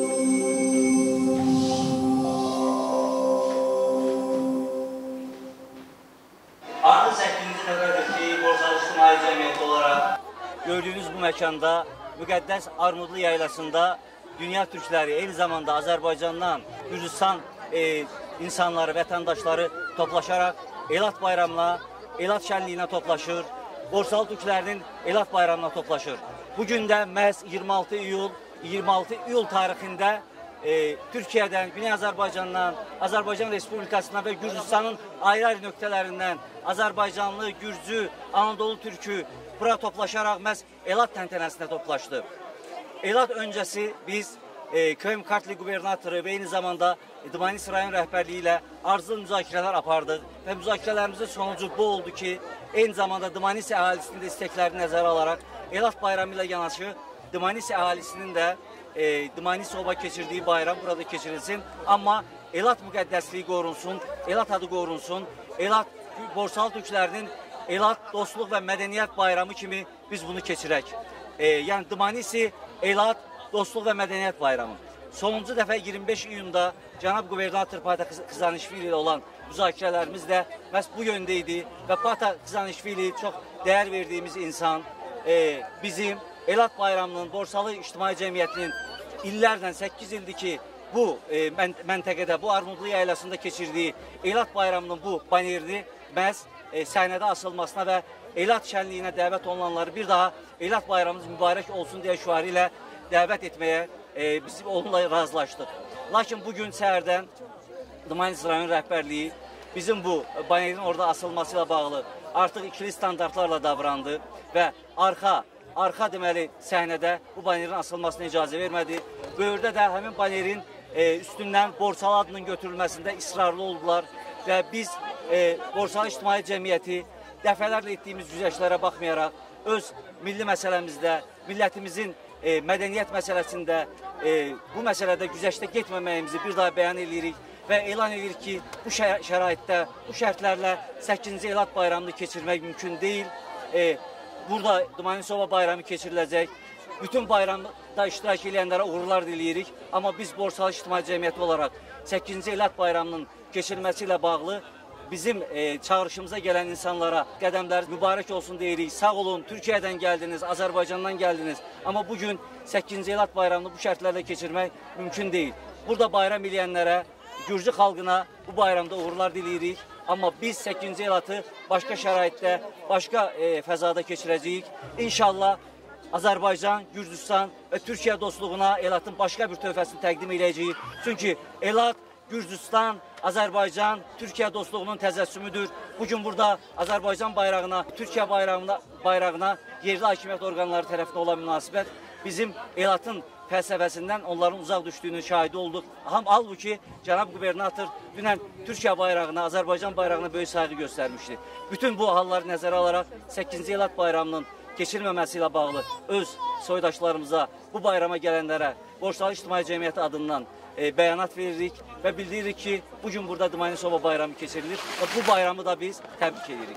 Artıq səkkizinci dəfədir ki, Borçalı İctimai Cəmiyyəti olaraq gördüyünüz bu məkanda, müqəddəs Armudlu yaylasında dünya türkləri, eyni zamanda Azərbaycandan Gürcüstan e, insanları, vətəndaşları toplaşaraq Elat bayramına, Elat şənliyinə toplaşır, Borçalı türklərinin Elat bayramına toplaşır. Bugün də məhz iyirmi altı iyul, iyirmi altı iyul tarixində e, Türkiyədən, Güney Azərbaycandan, Azərbaycan Respublikasından və Gürcüstanın ayrı-ayrı nöqtələrindən Azərbaycanlı, Gürcü, Anadolu türkü bura toplaşaraq məhz Elat təntənəsində toplaşdı. Elat öncəsi biz e, Kırım Kartli qubernatoru və eyni zamanda Dmanisi rayon rəhbərliyi ilə arzulu müzakirələr apardıq və müzakirələrimizin sonucu bu oldu ki, eyni zamanda Dmanisi əhalisinin də isteklərini nəzərə alaraq Elat bayramı ilə yanaşı Dmanisi əhalisinin də e, Dmanisi oba keçirdiyi bayram burada keçirilsin. Amma Elat müqəddəsliyi qorunsun, Elat adı qorunsun, Elat Borçalı türklərinin Elat dostluq və mədəniyyət bayramı kimi biz bunu keçirək. E, yəni Dmanisi Elat dostluq və mədəniyyət bayramı. Sonuncu dəfə iyirmi beş iyunda cənab qubernator Pata Kızanişvili ilə olan müzakirələrimiz də məhz bu yöndə idi və Pata Kızanişvili çox dəyər verdiyimiz insan e, bizim Elat bayramının, Borçalı İctimai Cəmiyyətinin illərlə səkkiz ildir ki, bu e, məntəqədə, bu Armudlu yaylasında keçirdiyi Elat bayramının bu banerini məhz e, səhnədə asılmasına və Elat şənliyinə dəvət olunanları bir daha Elat bayramımız mübarək olsun deyə şüarı ilə dəvət etməyə e, biz onunla razılaşdıq. Lakin bugün səhərdən Dmanisi rayon rəhbərliyi bizim bu banerin orada asılması ilə bağlı artıq ikili standartlarla davrandı və arxa, arxa deməli səhnədə bu banerin asılmasına icazə vermədi. Böyürdə də həmin banerin e, üstündən Borçalı adının götürülməsində israrlı oldular və biz e, Borçalı İctimai Cəmiyyəti dəfələrlə etdiyimiz güzəştlərə baxmayaraq öz milli məsələmizdə, millətimizin e, mədəniyyət məsələsində e, bu məsələdə güzəştə getməməyimizi bir daha bəyan edirik və elan edirik ki, bu şəraitdə, bu şərtlərlə səkkizinci Elat bayramını keçirmək mümkün deyil. E, burada Dmanisi oba bayramı keçiriləcək. Bütün bayramda iştirak edənlərə uğurlar diləyirik. Amma biz Borçalı İctimai Cəmiyyəti olaraq səkkizinci Elat bayramının keçirilməsi ilə bağlı bizim e, çağrışımıza gələn insanlara qədəmləriniz mübarək olsun deyirik. Sağ olun, Türkiyədən gəldiniz, Azərbaycandan gəldiniz. Amma bugün səkkizinci Elat bayramını bu şərtlərlə keçirmək mümkün deyil. Burada bayram eləyənlərə, Gürcü xalqına bu bayramda uğurlar diləyirik. Amma biz səkkizinci Elatı başqa şəraitdə, başqa e, fəzada keçirəcəyik. İnşallah Azərbaycan, Gürcüstan və Türkiyə dostluğuna Elatın başqa bir töhfəsini təqdim edəcəyik. Çünki Elat, Gürcüstan, Azərbaycan, Türkiyə dostluğunun təzəssümüdür. Bugün burada Azərbaycan bayrağına, Türkiyə bayrağına, bayrağına yerli hakimiyyət orqanları tərəfindən olan münasibət bizim Elatın fəlsəfəsindən onların uzaq düşdüyünün şahidi olduq. Halbuki cənab qubernator dünən Türkiyə bayrağına, Azərbaycan bayrağına böyük sayğı göstərmişdi. Bütün bu halları nəzərə alaraq səkkizinci Elat bayramının keçirilməməsi ilə bağlı öz soydaşlarımıza, bu bayrama gələnlərə Borçalı İctimai Cəmiyyəti adından e, bəyanat veririk və bildiririk ki, bugün burada Dmanisi oba bayramı keçirilir və bu bayramı da biz təbrik edirik.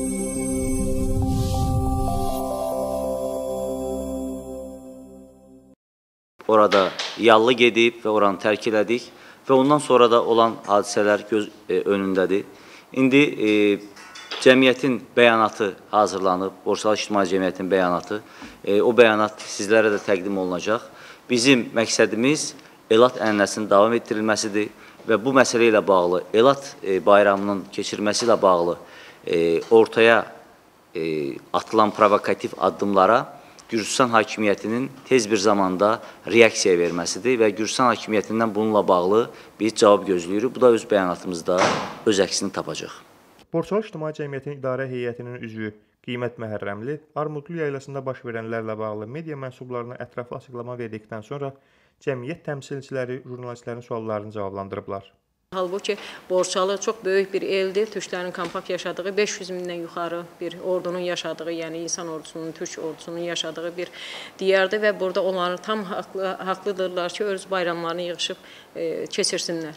Orada yallı gedib və oranı tərk elədik və ondan sonra da olan hadisələr göz e, önündədir. İndi e, cəmiyyətin bəyanatı hazırlanıb, Borçalı İctimai Cəmiyyətin bəyanatı. E, o bəyanat sizlərə də təqdim olunacaq. Bizim məqsədimiz Elat ənənəsinin davam etdirilməsidir və bu məsələ ilə bağlı, Elat e, bayramının keçirməsi ilə bağlı e, ortaya e, atılan provokativ addımlara Gürcüstan hakimiyyətinin tez bir zamanda reaksiya verməsidir və Gürcüstan hakimiyyətindən bununla bağlı bir cavab gözləyirik. Bu da öz bəyanatımızda öz əksini tapacaq. Borçalı İctimai Cəmiyyətinin idarə heyətinin üzvü Qiymət Məhərrəmli Armudlu yaylasında baş verənlərlə bağlı media mənsublarına ətraflı açıqlama verdikdən sonra cəmiyyət təmsilçiləri jurnalistlərin suallarını cavablandırıblar. Halbuki Borçalı çox böyük bir eldir. Türklərin kompakt yaşadığı beş yüz mindən yuxarı bir ordunun yaşadığı, yəni insan ordusunun, Türk ordusunun yaşadığı bir diyardır və burada onların tam haqlı, haqlıdırlar ki, öz bayramlarını yığışıb e, keçirsinlər.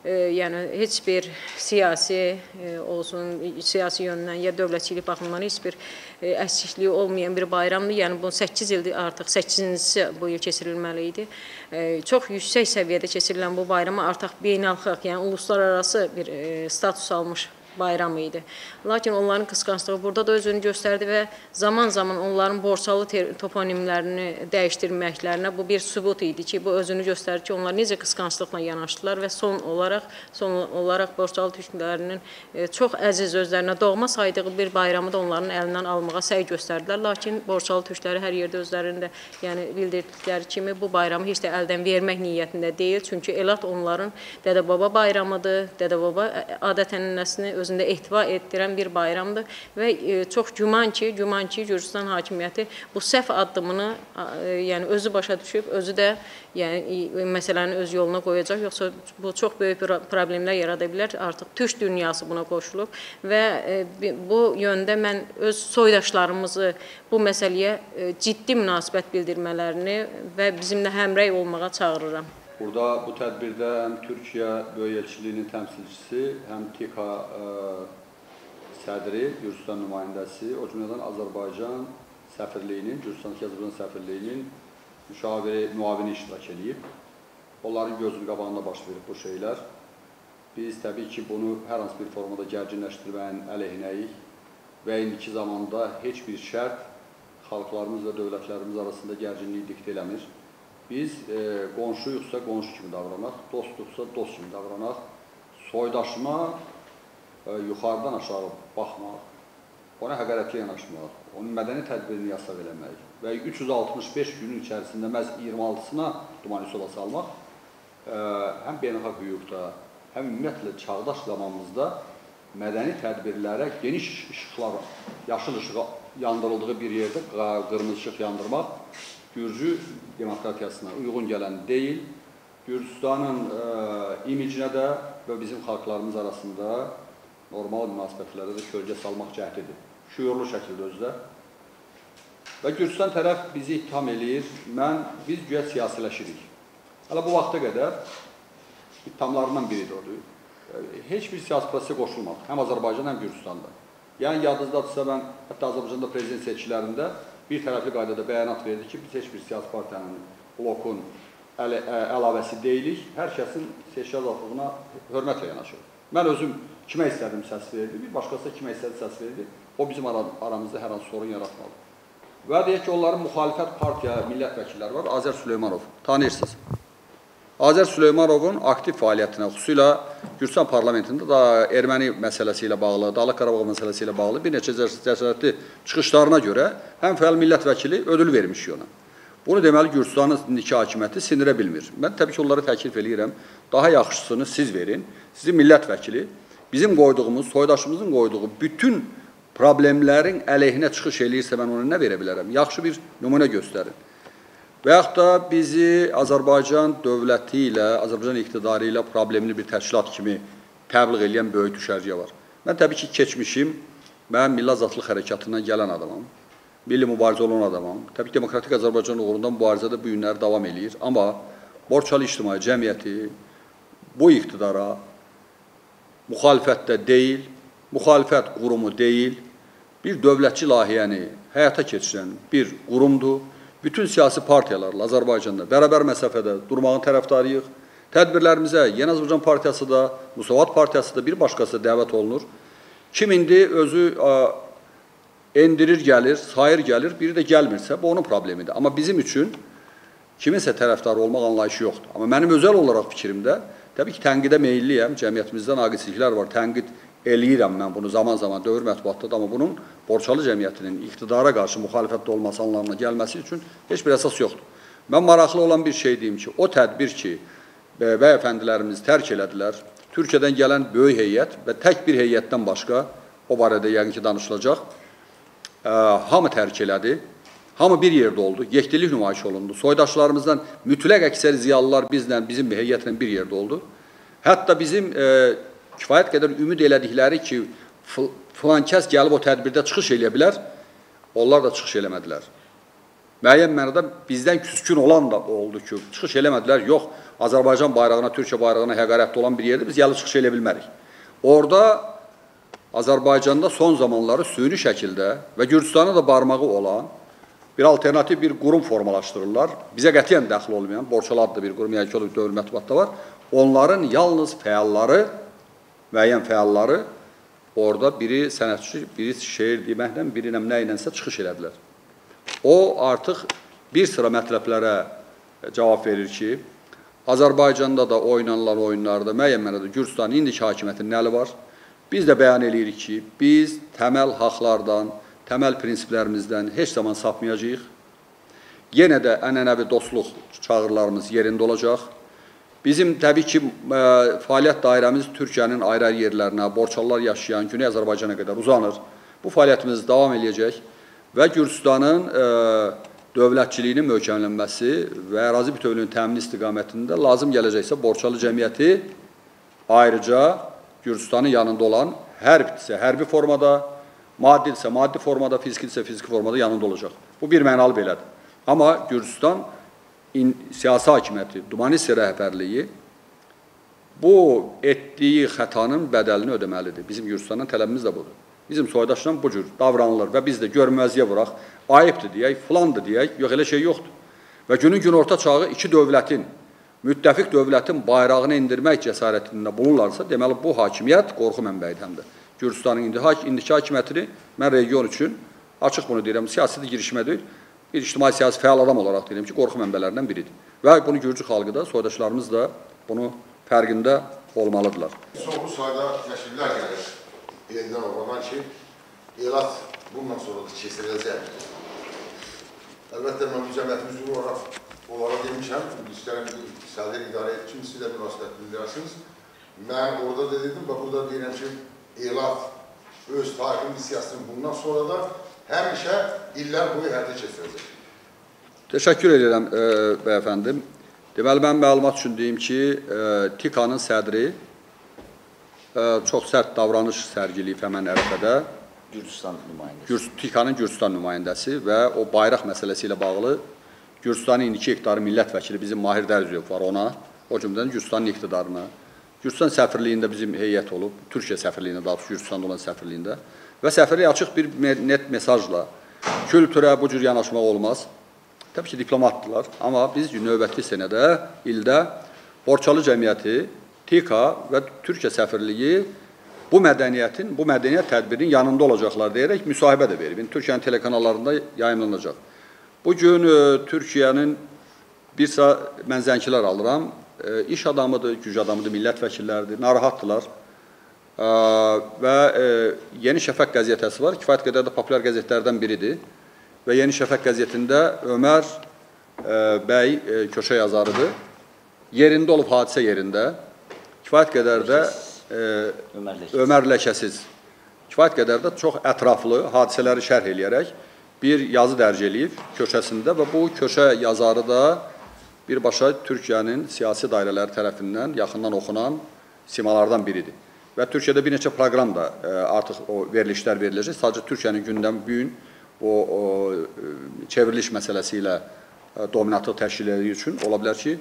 yəni heç bir siyasi olsun, siyasi yöndən ya dövlətçilik baxımından heç bir əskikliyi olmayan bir bayramdır. Yəni bu səkkiz ildir artıq, səkkizincisi bu il keçirilməli idi. Çox yüksək səviyyədə keçirilən bu bayrama artıq beynəlxalq, yəni uluslararası bir status almış bayram idi. Lakin onların qısqanclığı burada da özünü göstərdi və zaman-zaman onların Borçalı toponimlərini dəyişdirməklərinə bu bir sübut idi ki, bu özünü göstərir ki, onlar necə qısqanclıqla yanaşdılar və son olaraq son olaraq Borçalı türklərinin çox əziz, özlərinə doğma saydığı bir bayramı da onların əlindən almağa səy göstərdilər. Lakin Borçalı türkləri hər yerdə özlərində, yəni bildirdikləri kimi bu bayramı heç də əldən vermək niyyətində deyil. Çünki Elat onların dədə-baba bayramıdır. Dədə-baba adət-ənənəsini özündə ehtiva etdirən bir bayramdır və çox güman ki, güman ki, Gürcüstan hakimiyyəti bu səhv addımını yəni özü başa düşüb, özü də yəni məsələni öz yoluna qoyacaq. Yoxsa bu çox böyük bir problemlər yarada bilər. Artıq türk dünyası buna qoşulub və bu yöndə mən öz soydaşlarımızı bu məsələyə ciddi münasibət bildirmələrini və bizimlə həmrəy olmağa çağırıram. Burada bu tədbirdə həm Türkiyə Böyük Elçiliyinin təmsilçisi, həm TİKA sədri, Gürcüstan nümayəndəsi, o cümlədən Azərbaycan səfirliyinin, Gürcüstan Azərbaycan səfirliyinin müşaviri, müavini iştirak edib. Onların gözünün qabağında baş verib bu şeylər. Biz təbii ki, bunu hər hansı bir formada gərginləşdirməyin əleyhinəyik və indiki zamanda heç bir şərt xalqlarımız və dövlətlərimiz arasında gərginliyi diktə eləmir. Biz e, qonşuyuqsa qonşu kimi davranaq, dostluqsa dost kimi davranaq, soydaşıma e, yuxarıdan aşağı baxmaq, ona həqarətli yanaşmaq, onun mədəni tədbirini yasaq eləmək və üç yüz altmış beş günün içərisində məhz iyirmi altısına Dumani Sola salmaq e, həm beynəlxalq hüquqda, həm ümumiyyətlə çağdaş zamanımızda mədəni tədbirlərə geniş işıqlar, yaşıl işığı yandırıldığı bir yerdə qırmızı işıq yandırmaq Gürcü demokratiyasına uyğun gələn deyil, Gürcüstanın e, imicinə də və bizim xalqlarımız arasında normal münasibətlərdə də kölgə salmaq cəhdidir. Şüurlu şəkildə özdə. Və Gürcüstan tərəf bizi ittiham eləyir, mən, biz güya siyasiləşirik. Hələ bu vaxta qədər ittihamlarından biridir odur. Heç bir siyasi prosesə qoşulmaq, həm Azərbaycan, həm Gürcüstanda. Yəni, yadınızdadırsa, mən hətta Azərbaycanda prezident seçkilərində bir tərəfli qaydada bəyanat verdi ki, biz heç bir siyasi partiyanın, blokun əl əlavəsi deyilik, hər kəsin seçki azadlığına hörmətlə yanaşır. Mən özüm kimə istədim səs verdi, bir başqası kimə istədi səs verdi, o bizim aramızda hər hansı sorun yaratmalı. Və deyək ki, onların müxalifət partiya millət vəkilləri var, Azər Süleymanov, tanıyırsınız. Azər Süleymanovun aktiv fəaliyyətinə, xüsusilə Gürcüstan parlamentində da erməni məsələsi ilə bağlı, Dağlıq Qarabağ məsələsi ilə bağlı bir neçə cəsarətli çıxışlarına görə həm fəal millət vəkili ödül vermiş ona. Bunu deməli Gürcüstanın indiki hakimiyyəti sindirə bilmir. Mən təbii ki, onları təklif eləyirəm. Daha yaxşısını siz verin. Sizin millət vəkili bizim qoyduğumuz, soydaşımızın qoyduğu bütün problemlərin əleyhinə çıxış eləyirsə mən ona nə verə bilərəm? Yaxşı bir nümunə göstərin. Və yaxud da bizi Azərbaycan dövləti ilə, Azərbaycan iqtidarı ilə problemli bir təşkilat kimi təbliğ edən böyük düşərgə var. Mən təbii ki, keçmişim, mən Milli Azadlıq Hərəkatından gələn adamam, milli mübarizə olan adamam. Təbii ki, Demokratik Azərbaycan uğrunda mübarizədə bu günləri davam eləyir. Amma Borçalı ictimai cəmiyyəti bu iqtidara müxalifətdə deyil, müxalifət qurumu deyil, bir dövlətçi layihəni həyata keçirən bir qurumdur. Bütün siyasi partiyalarla Azərbaycanda bərabər məsafədə durmağın tərəfdarıyıq. Tədbirlərimizə Yeni Azərbaycan Partiyası da, Müsavat Partiyası da bir başqası dəvət olunur. Kim indi özü endirir gəlir, sayır gəlir, biri də gəlmirsə, bu onun problemidir. Amma bizim üçün kiminsə tərəfdarı olmaq anlayışı yoxdur. Amma mənim özəl olaraq fikrimdə, təbii ki, tənqidə meyilliyəm, cəmiyyətimizdə naqisliklər var, tənqid eləyirəm mən bunu zaman-zaman dövr mətbuatda, amma bunun Borçalı cəmiyyətinin iqtidara qarşı müxalifətdə olması anlamına gəlməsi üçün heç bir əsas yoxdur. Mən maraqlı olan bir şey deyim ki, o tədbir ki, bəy əfəndilərimiz tərk elədilər, Türkiyədən gələn böyük heyət və tək bir heyətdən başqa, o barədə yəqin ki, danışılacaq, hamı tərk elədi, hamı bir yerdə oldu, yekdilik nümayiş olundu, soydaşlarımızdan mütləq əksəri ziyalılar bizlə, bizim heyətlə bir yerdə oldu. Hətta bizim kifayət qədər ümid elədikləri ki, filan kəs gəlib o tədbirdə çıxış eləyə bilər, onlar da çıxış eləmədilər. müəyyən mənada bizdən küskün olan da oldu ki, çıxış eləmədilər. Yox, Azərbaycan bayrağına, Türkiyə bayrağına həqarətli olan bir yerdə biz gəlib çıxış elə bilmərik. Orada Azərbaycanda son zamanları süni şəkildə və Gürcüstana da barmağı olan bir alternativ bir qurum formalaşdırırlar. Bizə qətiyyən dəxil olmayan, Borçalı adlı bir qurum, yəni ki, o da dövlət mətbuatda var. Onların yalnız fəalları, müəyyən fəalları orada biri sənətçi, biri şeir deməklə, biri nə ilənsə çıxış elədilər. O artıq bir sıra mətləblərə cavab verir ki, Azərbaycanda da oynanılan oyunlarda müəyyən mənada Gürcüstanın indiki hakimiyyətinin əli var. Biz də bəyan edirik ki, biz təməl haqlardan, təməl prinsiplərimizdən heç zaman sapmayacağıq. Yenə də ənənəvi dostluq çağrılarımız yerində olacaq. Bizim təbii ki, fəaliyyət dairəmiz Türkiyənin ayrı-ayrı yerlərinə, Borçalılar yaşayan Güney Azərbaycana qədər uzanır. Bu fəaliyyətimiz davam edəcək və Gürcüstanın dövlətçiliyinin möhkəmlənməsi və ərazi bütövlüyünün təmini istiqamətində lazım gələcəksə Borçalı cəmiyyəti ayrıca Gürcüstanın yanında olan hərbidirsə hərbi formada, maddidirsə maddi formada, fizikdirsə fiziki formada yanında olacaq. Bu bir mənalı belədir. Amma Gürcüstan siyasi hakimiyyəti, Dumanisi rəhbərliyi bu etdiyi xətanın bədəlini ödəməlidir. Bizim Gürcüstandan tələbimiz də budur. Bizim soydaşla bu cür davranılır və biz də görməzliyə vuraq, ayıbdır deyək, filandır deyək, yox elə şey yoxdur. Və günün gün orta çağı iki dövlətin, müttəfiq dövlətin bayrağını indirmək cəsarətində bulunurlarsa, deməli bu hakimiyyət qorxu mənbəyidir həm də. Gürcüstanın indiki hakimiyyətini mən region üçün açıq bunu deyirəm, siyasi girişmə deyil, bir ictimai-siyasi fəal adam olaraq deyirəm ki, qorxu mənbələrindən biridir. Və bunu Gürcü xalqı da, soydaşlarımız da bunu fərqində olmalıdırlar. Çoxlu sayda təşkillər gəlir. Yenidən olmadan ki, elat bundan sonra da keçiriləcək. Əlbəttə, mən bu cəmiyyətimiz üzvü olaraq onlara demişəm, istərəm sədr idarə etkin, siz də münasibət bildirəsiniz. Mən orada da dedim və burada deyirəm ki, elat öz tarixin missiyasını bundan sonra da həmişə illər boyu həyata keçirəcək. Təşəkkür edirəm, e, bəyəfəndim. Deməli, mən məlumat üçün deyim ki, e, TİKA-nın sədri çox sərt davranış sərgiliyib həmən ərəfədə. Gürcüstan nümayəndəsi. TİKA-nın Gürcüstan nümayəndəsi və o bayraq məsələsi ilə bağlı Gürcüstanın indiki iqtidarı millət vəkili bizim Mahir Dərziyev var ona, o cümlədən Gürcüstanın iqtidarına. Gürcüstan səfirliyində bizim heyət olub, Türkiyə səfirliyində, daha doğrusu Gürcüstanda olan səfirliyində və səfirlik açıq bir net mesajla kültürə bu cür yanaşmaq olmaz. Təbii ki, diplomatdırlar, amma biz növbəti senədə, ildə Borçalı cəmiyyəti, TİKA və Türkiyə səfirliyi bu mədəniyyətin, bu mədəniyyət tədbirinin yanında olacaqlar deyərək müsahibə də verib. Türkiyənin telekanallarında yayımlanacaq. Bugün e, Türkiyənin bir sıra mən zəngilər alıram, e, iş adamıdır, güc adamıdır, millət vəkilləridir, narahatdırlar. E, və e, Yeni Şəfəq qəzetəsi var, kifayət qədər də populyar qəzetlərdən biridir. Və Yeni Şəfəq qəzetində Ömər e, bəy e, köşə yazarıdır. Yerində olub hadisə yerində. Kifayət qədər də e, Ömər Ləkəsiz. Ömər Ləkəsiz, kifayət qədər də çox ətraflı hadisələri şərh eləyərək bir yazı dərc eləyib köşəsində və bu köşə yazarı da birbaşa Türkiyənin siyasi dairələri tərəfindən yaxından oxunan simalardan biridir. Və Türkiyədə bir neçə proqram da e, artıq o verilişlər veriləcək. Sadəcə Türkiyənin gündəmi bu gün o, o çevriliş məsələsi ilə e, dominatlıq təşkil etdiyi üçün ola bilər ki,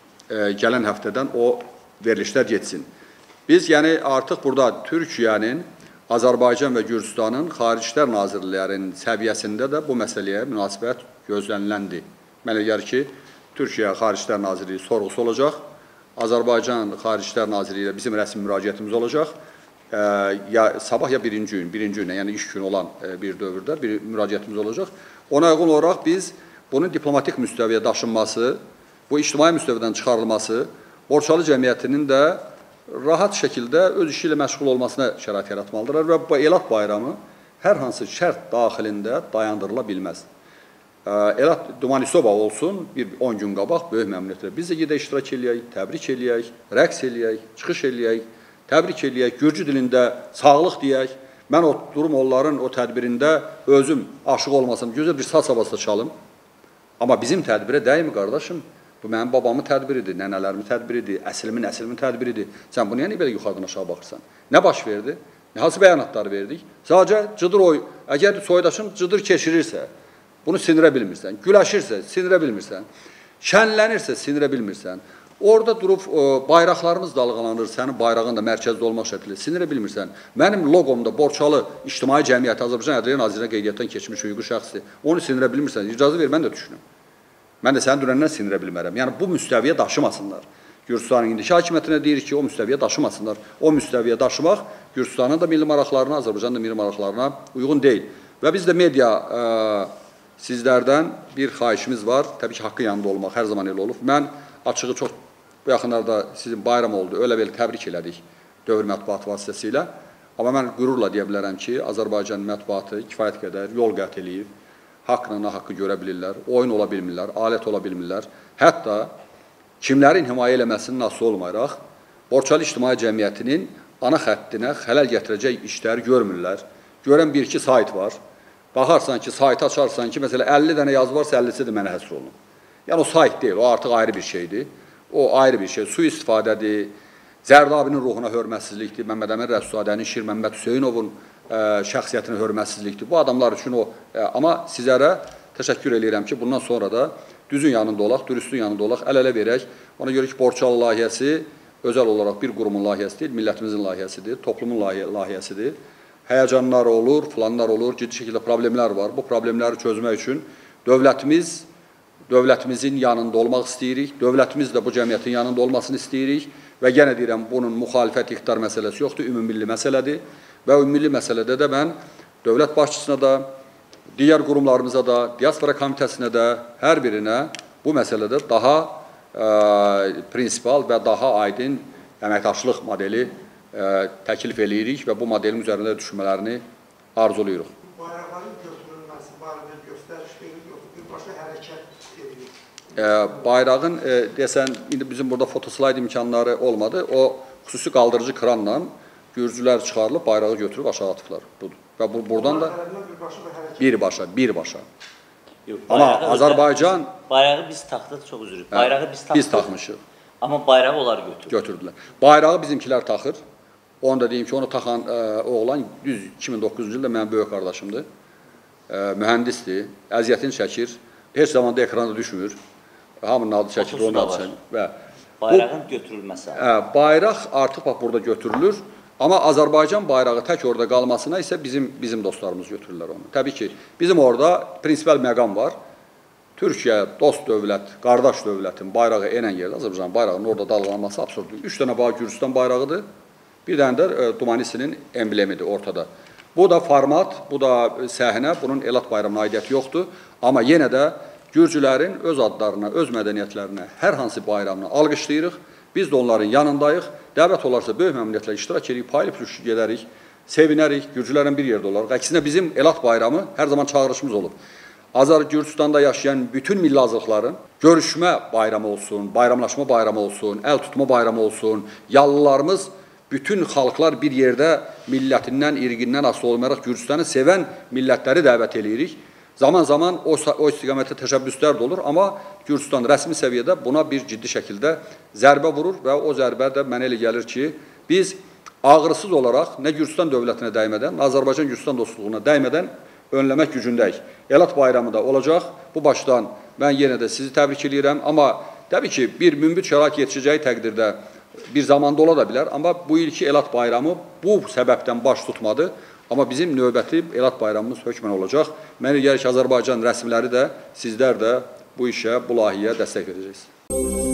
e, gələn həftədən o verilişlər getsin. Biz yəni artıq burada Türkiyənin, Azərbaycan və Gürcüstanın Xarici İşlər Nazirliklərinin səviyyəsində də bu məsələyə münasibət gözləniləndir. Mən elə gəlir ki, Türkiyə Xarici İşlər Nazirliyi sorğusu olacaq, Azərbaycan Xarici İşlər Nazirliyi ilə bizim rəsmi müraciətimiz olacaq. E, ya sabah ya birinci gün, birinci günə, yəni iş günü olan e, bir dövrdə bir müraciətimiz olacaq. Ona uyğun olaraq biz bunun diplomatik müstəviyə daşınması, bu ictimai müstəvidən çıxarılması, Borçalı cəmiyyətinin də rahat şəkildə öz işi ilə məşğul olmasına şərait yaratmalıdırlar və bu elat bayramı hər hansı şərt daxilində dayandırıla bilməz. Elat Dumanisova olsun, bir on gün qabaq böyük məmnuniyyətlə biz də gedə iştirak eləyək, təbrik eləyək, rəqs eləyək, çıxış eləyək, təbrik eləyək, Gürcü dilində sağlıq deyək. Mən oturum onların o tədbirində özüm aşıq olmasam, gözəl bir saz havasında çalım. Amma bizim tədbirə dəymi, qardaşım? Bu mənim babamın tədbiridir, nənələrimin tədbiridir, əslimin, əslimin tədbiridir. Sən bunu niyə belə yuxarıdan aşağı baxırsan? Nə baş verdi? Hansı bəyanatlar verdik? Sadəcə cıdır oy, əgər soydaşın cıdır keçirirsə, Bunu sinirə bilmirsən. Güləşirsə, sinirə bilmirsən. Şənlənirsə, sinirə bilmirsən. Orada durub o, bayraqlarımız dalğalanır, sənin bayrağın da mərkəzdə olmaq şəkildə sinirə bilmirsən. Mənim loqomda Borçalı İctimai Cəmiyyəti Azərbaycan Ədliyyə Nazirliyinə qeydiyyatdan keçmiş hüquqi şəxsdir. Onu sinirə bilmirsən. İcazə ver, mən də düşünüm. Mən də sənin dünəndən sinirə bilmərəm. Yəni bu müstəviyə daşımasınlar. Gürcüstanın indiki hakimiyyətinə deyirik ki, o müstəviyə daşımasınlar. O müstəviyə daşımaq Gürcüstanın da milli maraqlarına, Azərbaycanın da milli maraqlarına uyğun deyil. Və biz də media ə, sizlərdən bir xahişimiz var. Təbii ki, haqqın yanında olmaq hər zaman elə olub. Mən açığı çox bu yaxınlarda sizin bayram oldu. Öyle belə təbrik elədik dövr mətbuatı vasitəsilə. Amma mən qürurla deyə bilərəm ki, Azərbaycan mətbuatı kifayət qədər yol qət eləyib. Haqqla haqqı görə bilirlər, oyun ola bilmirlər, alət ola bilmirlər. Hətta kimlərin himayə eləməsinin asılı olmayaraq, Borçalı İctimai Cəmiyyətinin ana xəttinə xələl gətirəcək işləri görmürlər. Görən bir-iki sayt var. Baxarsan ki, saytı açarsan ki, məsələn, əlli dənə yazı varsa, əllisi də mənə həsr olunub. Yəni, o sayt deyil, o artıq ayrı bir şeydir. O ayrı bir şey. Su istifadədir, Zərdabinin ruhuna hörmətsizlikdir, Məmməd Əmin Rəssadənin, Şir Məmməd Hüseynovun ə, şəxsiyyətinə hörmətsizlikdir. Bu adamlar üçün o, ə, amma sizlərə təşəkkür edirəm ki, bundan sonra da düzün yanında olaq, dürüstün yanında olaq, əl-ələ verək. Ona görə ki, Borçalı layihəsi özəl olaraq bir qurumun layihəsi deyil, millətimizin layihəsidir, toplumun layihəsidir. Həyəcanlar olur, filanlar olur, ciddi şəkildə problemlər var. Bu problemləri çözmək üçün dövlətimiz Dövlətimizin yanında olmaq istəyirik, dövlətimiz də bu cəmiyyətin yanında olmasını istəyirik və yenə deyirəm, bunun müxalifət iqtidar məsələsi yoxdur, ümumilli məsələdir və ümumilli məsələdə də mən dövlət başçısına da, digər qurumlarımıza da, diaspora komitəsinə də, hər birinə bu məsələdə daha ə, prinsipal və daha aydın əməkdaşlıq modeli ə, təklif eləyirik və bu modelin üzərində düşünmələrini arzuluyuruq. Bayraqların götürülməsi barədə göstəriş verir, yoxsa birbaşa hərəkət edilir? E, bayrağın, e, desən, indi bizim burada fotoslayd imkanları olmadı. O, xüsusi qaldırıcı kranla gürcülər çıxarılıb, bayrağı götürüb aşağı atıblar. Budur. Və bu, buradan da birbaşa, birbaşa. Amma Azərbaycan... Bayrağı biz taxdıq, çox üzrü. Bayrağı biz taxdıq. Biz taxmışıq. Amma bayrağı onlar götürdü. Götürdülər. Bayrağı bizimkilər taxır. Onu da deyim ki, onu taxan e, oğlan düz iki min doqquzuncu ildə mənim böyük qardaşımdır. E, mühəndisdir, əziyyətini çəkir. Heç zaman da ekranda düşmür. Hamının adı çəkir, onun adı çəkir. Və bayrağın götürülməsi. E, bayraq artıq bax, burada götürülür. Amma Azərbaycan bayrağı tək orada qalmasına isə bizim bizim dostlarımız götürürlər onu. Təbii ki, bizim orada prinsipal məqam var. Türkiyə, dost dövlət, qardaş dövlətin bayrağı enən yerdə Azərbaycan bayrağının orada dalğalanması absurddur. Üç dənə bağı Gürcüstan bayrağıdır. Bir dənə də e, Dumanisinin emblemidir ortada. Bu da format, bu da səhnə, bunun Elat bayramına aidiyyəti yoxdur. Amma yenə də Gürcülərin öz adlarına, öz mədəniyyətlərinə, hər hansı bayramını alqışlayırıq. Biz də onların yanındayıq. Dəvət olarsa böyük məmnuniyyətlə iştirak edirik, paylı pürüşlü gedərik, sevinərik, Gürcülərin bir yerdə olaraq. Əksinə bizim Elat bayramı hər zaman çağırışımız olub. Azər Gürcüstanda yaşayan bütün milli azlıqların görüşmə bayramı olsun, bayramlaşma bayramı olsun, əl tutma bayramı olsun, yallılarımız, bütün xalqlar bir yerdə millətindən, irqindən asılı olmayaraq Gürcüstanı sevən millətləri dəvət edirik. Zaman-zaman o, o istiqamətdə təşəbbüslər də olur, amma Gürcüstan rəsmi səviyyədə buna bir ciddi şəkildə zərbə vurur və o zərbə də mənə elə gəlir ki, biz ağrısız olaraq nə Gürcüstan dövlətinə dəymədən, nə Azərbaycan-Gürcüstan dostluğuna dəymədən önləmək gücündəyik. Elat bayramı da olacaq. Bu başdan mən yenə də sizi təbrik edirəm, amma təbii ki, bir mümbit şərait yetişəcəyi təqdirdə bir zamanda ola da bilər, amma bu ilki Elat bayramı bu səbəbdən baş tutmadı. Amma bizim növbəti Elat bayramımız hökmən olacaq. Mənə gəlir ki, Azərbaycan rəsmiləri də, sizlər də bu işə, bu layihəyə dəstək verəcəksiniz.